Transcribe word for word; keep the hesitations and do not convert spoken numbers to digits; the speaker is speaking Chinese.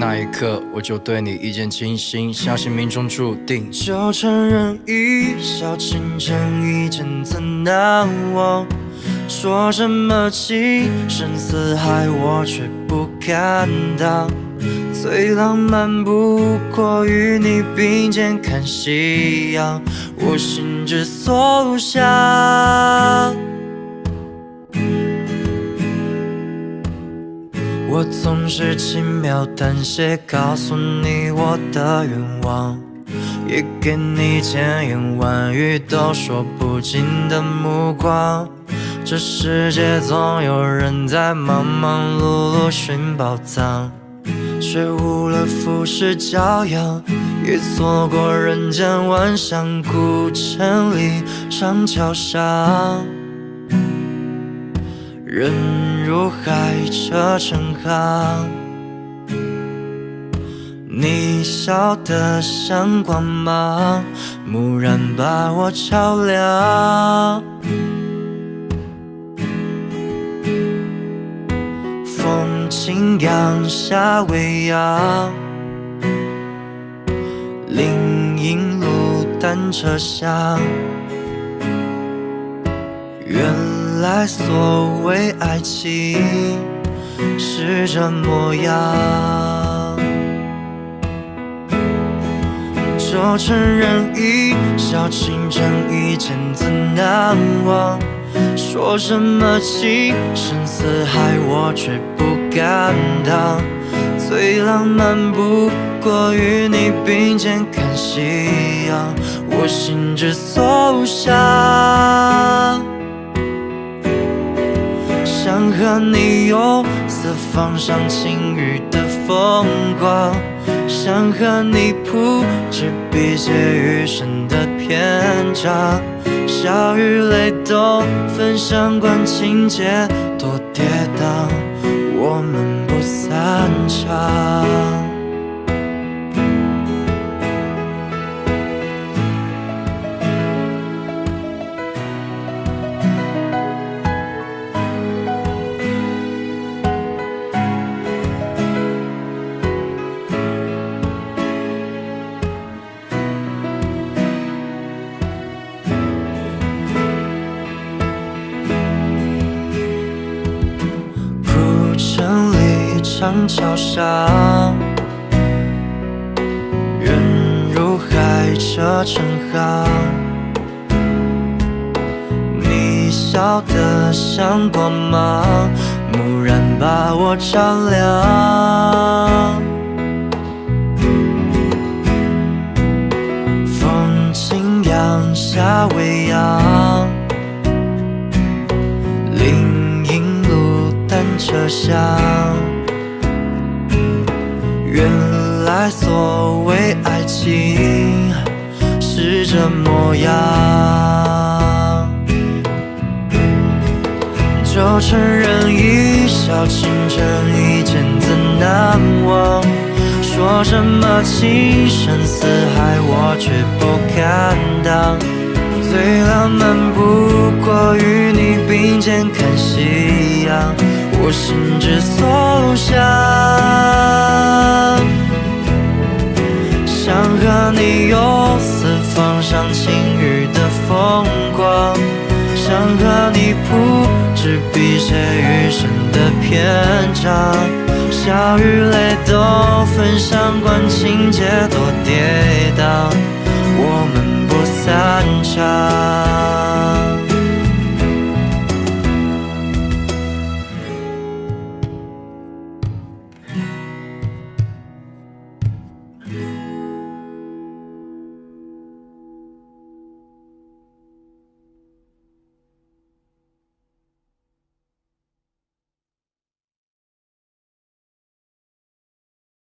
那一刻，我就对你一见倾心，相信命中注定。就承认一笑倾城，一见怎难忘？说什么情深似海，我却不敢当。最浪漫不过与你并肩看夕阳，我心之所向。我总是轻描淡写告诉你我的愿望，也给你千言万语都说不尽的目光。这世界总有人在忙忙碌碌寻宝藏，却误了浮世骄阳，也错过人间万象。古城里长桥上，人如海，车成行。你笑得像光芒，蓦然把我照亮。风轻扬，夏微扬，林荫路单车响。原来所谓爱情是这模样，就承认一笑倾城，一见怎难忘？说什么情深似海，我却不敢当。最浪漫不过与你并肩看夕阳，我心之所向。想和你游四方赏晴雨的风光，想和你谱纸笔写余生的篇章。笑与泪都分享，管情节多跌宕，我们不散场。长桥上，人如海，车成行。你笑得像光芒，蓦然把我照亮。风轻扬，夏微扬，林荫路单车响。原来所谓爱情是这模样，就承认一笑倾城，一见怎难忘？说什么情深似海，我却不敢当。最浪漫不过与你并肩看夕阳，我心之所向。想和你游四方赏晴雨的风光，想和你谱纸笔写余生的篇章。笑与泪都分享，管情节多跌宕，我们不散场。 嗯。